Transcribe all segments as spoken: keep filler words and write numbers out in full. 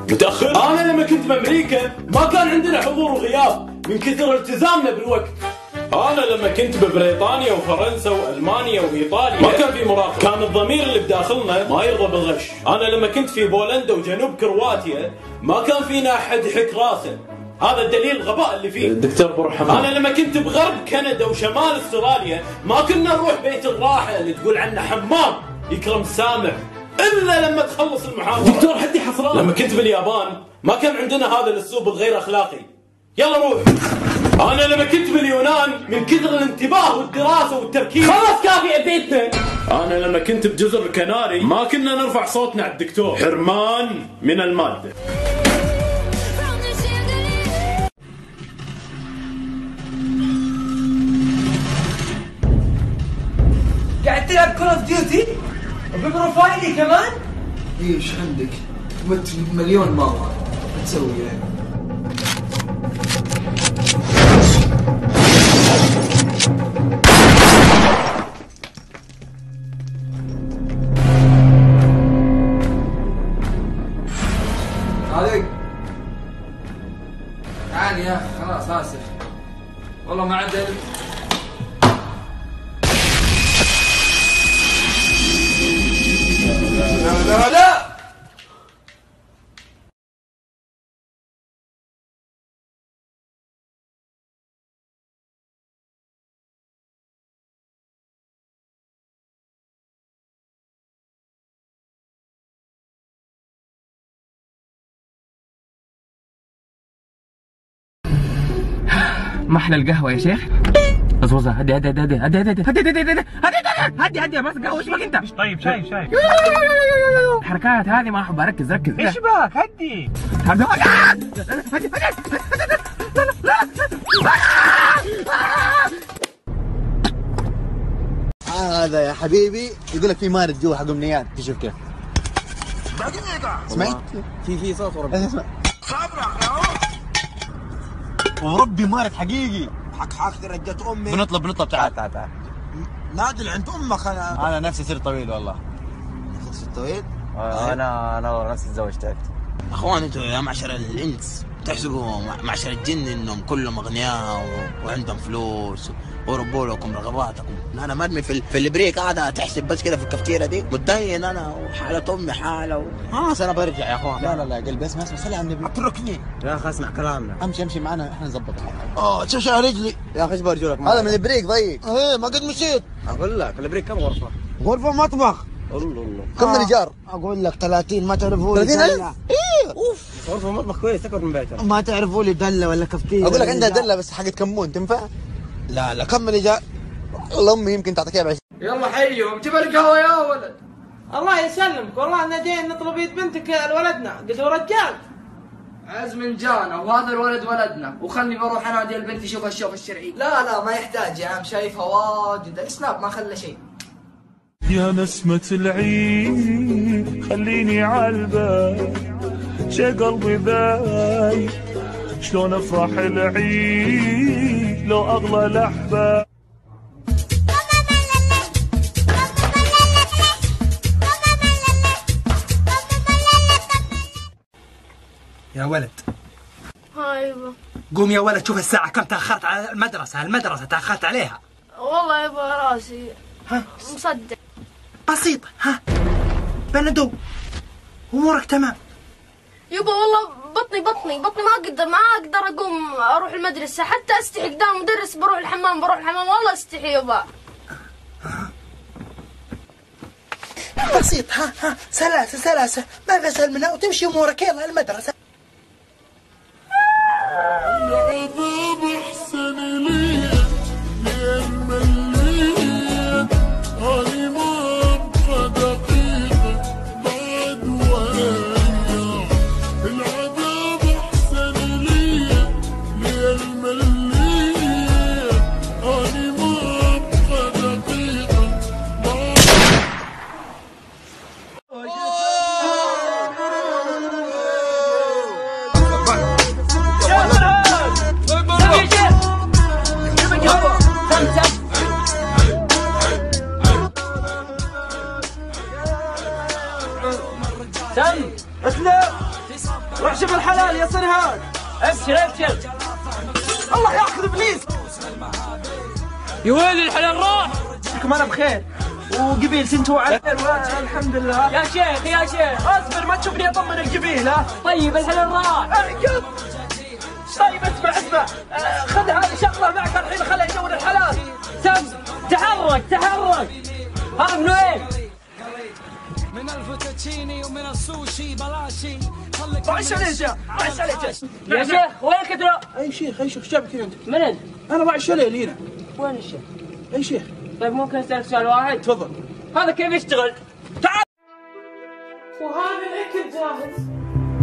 متأخر؟ أنا لما كنت بأمريكا ما كان عندنا حضور وغياب من كثر التزامنا بالوقت. أنا لما كنت ببريطانيا وفرنسا وألمانيا وإيطاليا ما كان في مراقبة، كان الضمير اللي بداخلنا ما يرضى بالغش. أنا لما كنت في بولندا وجنوب كرواتيا ما كان فينا أحد يحك راسه، هذا الدليل الغباء اللي فيه. دكتور برحمة، أنا لما كنت بغرب كندا وشمال استراليا ما كنا نروح بيت الراحة اللي تقول عنه حمام يكرم السامع إلا لما تخلص المحاضرة. دكتور حدي حصران. لما كنت باليابان ما كان عندنا هذا الأسلوب الغير أخلاقي. يلا روح. أنا لما كنت باليونان من كثر الانتباه والدراسة والتركيز خلاص كافي أذيتنا. أنا لما كنت بجزر الكناري ما كنا نرفع صوتنا على الدكتور، حرمان من المادة. قاعد تلعب كول اوف ديوتي؟ وببروفايلي كمان؟ ايه ايش عندك؟ مت مليون مرة تسوي يعني؟ عليك تعال يا اخي خلاص اسف والله ما عدل. لا لا لا ما احلى القهوه يا شيخ. اصبر هدي هدي هدي هدي هدي هدي هدي هدي هدي هدي هدي هدي بس قهوه. ايش بك انت؟ طيب شاي شاي. الحركات هذه ما احب اركز ركز. ايش بك؟ هدي هدي هذا يا حبيبي يقول لك في مارد جوا حق امنيات، تشوف كيف؟ سمعت؟ في في صوت وربي. اسمع صبرك يا وربي مارد حقيقي. حق حق رجت امي. بنطلب بنطلب تعال تعال تعال. نادل عند امك. انا انا نفسي صرت طويل والله. صرت طويل؟ آه انا انا نفسي تزوجت تعبت. اخوان انتوا يا معشر الانس تحسبوا معشر الجن انهم كلهم اغنياء و... وعندهم فلوس وربوا لكم رغباتكم. انا مرمي في, ال... في البريك قاعده تحسب بس كده في الكفتيره دي متدين انا وحاله امي حاله و... خلاص انا برجع يا اخوان. لا لا لا قلبي اسمع اسمع صلي على النبي. اتركني يا اخي اسمع كلامنا. امشي امشي معنا احنا نظبطها. اه شوف رجلي يا اخي ايش برجولك؟ هذا من البريك ضيق. ايه ما قد مشيت. اقول لك البريك كم غرفه؟ غرفه مطبخ. الله الله. كم آه. الايجار؟ اقول لك ثلاثين ما تعرفوا لي ثلاثين ألف؟ ايه اوف. غرفه مطبخ كويس اكبر من بيتنا. ما تعرفوا لي دله ولا كفتير. اقول لك عندها دله بس حقت كمون تنفع؟ لا لا كم الايجار؟ والله امي يمكن تعطيك اياها ب عشرين. يلا حيهم جيب القهوه يا ولد. الله يسلمك والله انا جاي نطلب يد بنتك لولدنا قد هو رجال. عز من جانا وهذا الولد ولدنا وخلني بروح انادي البنت يشوف الشوف الشرعي. لا لا ما يحتاج يا عم شايفها واجد السناب ما خلى شيء. يا نسمة العيد خليني عالبال شي قلبي ذايب شلون افرح العيد لو اغلى الاحباب. يا ولد ايوه قوم يا ولد شوف الساعة كم تأخرت على المدرسة. المدرسة تأخرت عليها. والله يبغى راسي ها مصدق بسيطة. ها بندو امورك تمام. يبا والله بطني بطني بطني ما اقدر ما اقدر اقوم اروح المدرسة حتى استحي قدام مدرس بروح الحمام بروح الحمام والله استحي يبا. بسيط. ها ها سلاسة سلاسة ما في اسهل منها وتمشي امورك. يلا المدرسة. سم اسلم روح شوف الحلال يا صنهان. ابشر ابشر. الله ياخذ ابليس. يا ويلي الحلال راح. لكم انا بخير وقبيل سنتوا على الحمد لله. يا شيخ يا شيخ اصبر ما تشوفني اطمن القبيل. ها طيب الحلال راح. اركض. طيب اسمع اسمع آه خذ هذه شغله معك الحين خليه يدور الحلال. سم تحرك تحرك. هذا من وين؟ من الفوتوتشيني ومن السوشي بلاشي. طعش عليك يا طعش عليك يا شيخ وينك ترى؟ اي شيخ اي شيخ ايش جابك هنا انت؟ من انت؟ انا راعي الشلل هنا. وين الشيخ؟ اي شيخ. طيب ممكن اسالك سؤال واحد؟ تفضل. هذا كيف يشتغل؟ تعال. وهذا الاكل جاهز.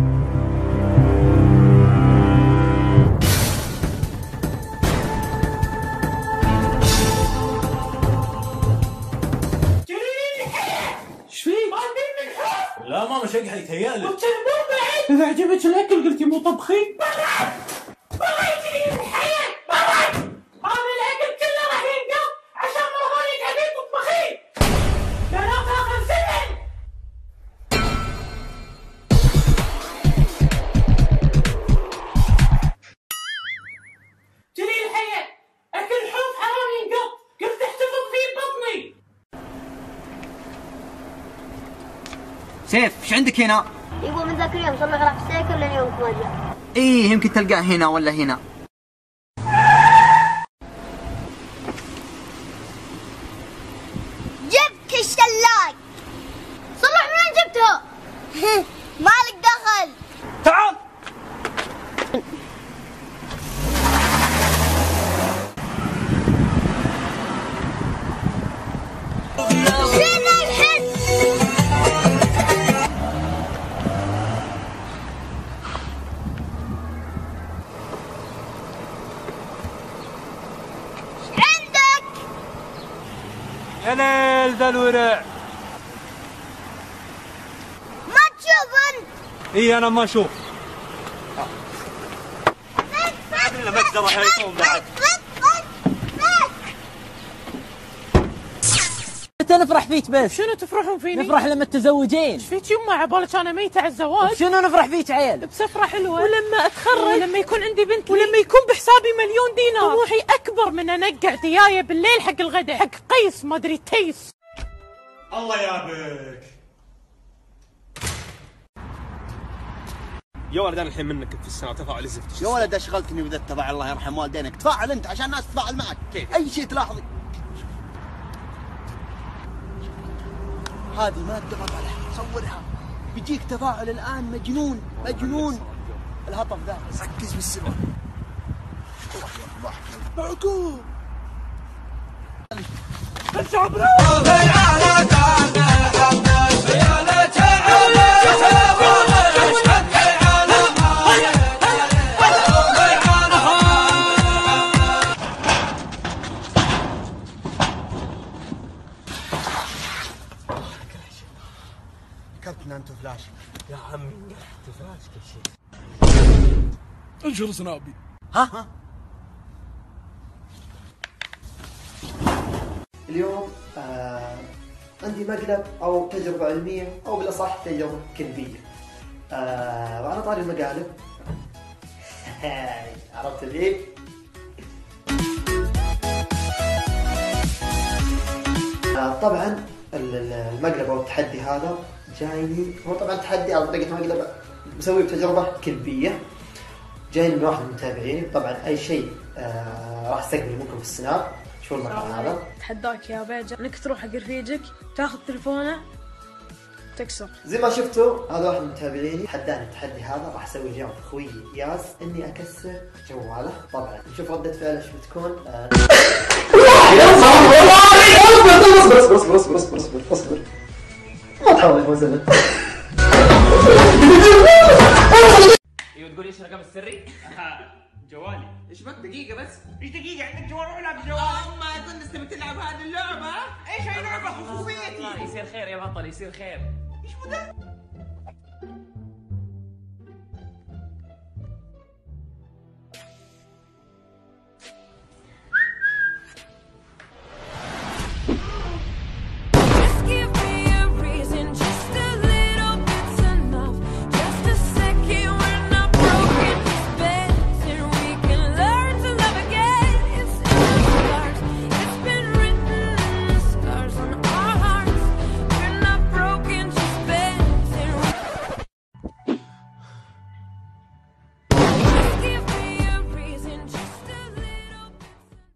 لا ماما شقحة يتهيألك. إذا عجبك الأكل قلتي مو طبخين. بغيتني من الحياة بغيت. هذا الأكل كله راح ينقض عشان مرضاني تعبين تطبخين. لا لا آخر زمن. جليل الحياة أكل حوض حرام ينقض. قلت احتفظ فيه ببطني. سيف ايش عندك هنا؟ يقول من ذاك اليوم صلح راح السيكل لين يومك ما جاء. ايه يمكن تلقاه هنا ولا هنا. جبت الشلاق. صلح من وين جبته؟ مالك دخل. تعال. هلال ذا الورع. ما تشوف انت؟ اي انا ما اشوف. الا مقدره حيطون بعد. متى نفرح فيك بس؟ شنو تفرحون فيني؟ نفرح لما تتزوجين. ايش فيك يمه عبالك انا ميتة على الزواج؟ شنو نفرح فيك عيل؟ بسفرة حلوة ولما اتخرج ولما يكون عندي بنت ولما يكون بحسابي مليون دينار. طموحي اكبر من انقع دياية بالليل حق الغداء حق قيس ما ادري تيس. الله يابك يا ولد انا الحين منك في السنه تفاعل الزفت. يا ولد اشغلتني بذا التفاعل الله يرحم والدينك. تفاعل انت عشان الناس تتفاعل معك. كيف؟ اي شيء تلاحظي. هذه ما تفاعل صورها بيجيك تفاعل الان مجنون مجنون. الهطف ذا ركز بالسبب. معقول كابتن انتو فلاش يا عمي انقلعت فلاش كل شيء. انشر سنابي. ها ها اليوم آه عندي مقلب او تجربه علميه او بالاصح تجربه كلبيه. آه وعلى طاري المقالب عرفت ليه؟ آه طبعا المقلب او التحدي هذا جايني، هو طبعا تحدي على طريقه مقلب مسوي بتجربه كلبيه. جايني من واحد من متابعيني. طبعا اي شيء آه راح استقبل منكم في السناب. شو المكان هذا؟ اتحداك يا بيجا انك تروح حق رفيجك تاخذ تلفونه تكسر. زي ما شفتوا هذا واحد من متابعيني حداني التحدي هذا. راح اسوي اليوم اخوي ياس اني اكسر جواله. طبعا نشوف رده فعله شو بتكون. آه اصبر اصبر اصبر اصبر اصبر اصبر اصبر ما تحاول يا زلمه. ايوه تقول ايش الرقم السري؟ جوالي. ايش بك دقيقة بس؟ ايش دقيقة عندك جوال؟ روح العب جوال. ما اظن تبي تلعب هذه اللعبة؟ ايش هاي لعبة خصوصيتي؟ يصير خير يا بطل يصير خير. ايش بده؟